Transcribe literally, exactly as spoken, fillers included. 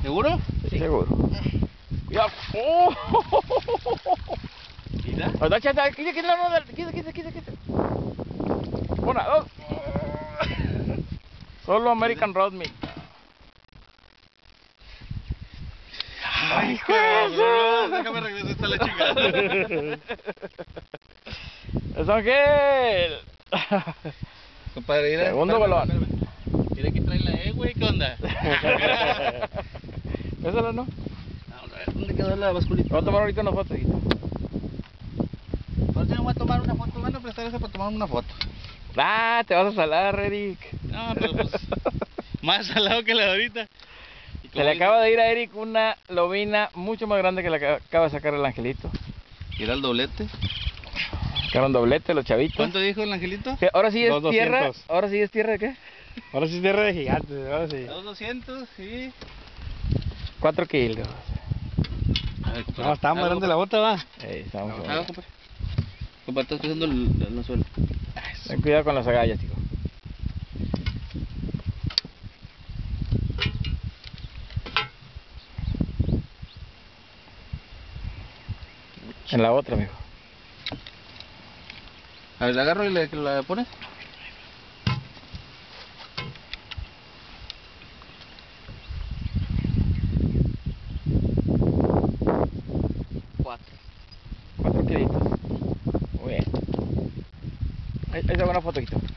¿Seguro? Sí. Seguro. Cuidado. ¡Oh! ¿Mira? Ahora, chata, quita, quita la mano, quita, quita, quita, quita. Una, dos. Solo American Road Meat. Ay, cabrón, déjame regresar hasta la chingada. ¡Es Ángel! Compadre, mira. Segundo balón. Mira que trae la E, güey, ¿qué onda? Pésalo, ¿no? Vamos a ver, ¿dónde quedó la basculita? Voy a tomar ahorita una foto, hijito. Ahorita me voy a tomar una foto, van a prestar esa para tomar una foto. Ah, te vas a salar, Eric. No, pero pues, más salado que la de ahorita. Se le acaba de ir a Eric una lobina mucho más grande que la que acaba de sacar el Angelito. ¿Era el doblete? Sacaron doblete los chavitos. ¿Cuánto dijo el Angelito? Que ahora sí es Dos tierra. doscientos. Ahora sí es tierra de qué? Ahora sí es tierra de gigantes, ahora sí. Dos doscientos, sí. Cuatro kilos. A ver, No, está más grande la bota, va. Ey, estamos Ah, bien. compadre. Compadre, estás pisando el, el suelo. Ten cuidado con las agallas, tío. En la otra, amigo. A ver, la agarro y le, la pones. Cuatro. Cuatro kilitos. Muy bien. Ahí, ahí está buena foto, hijito.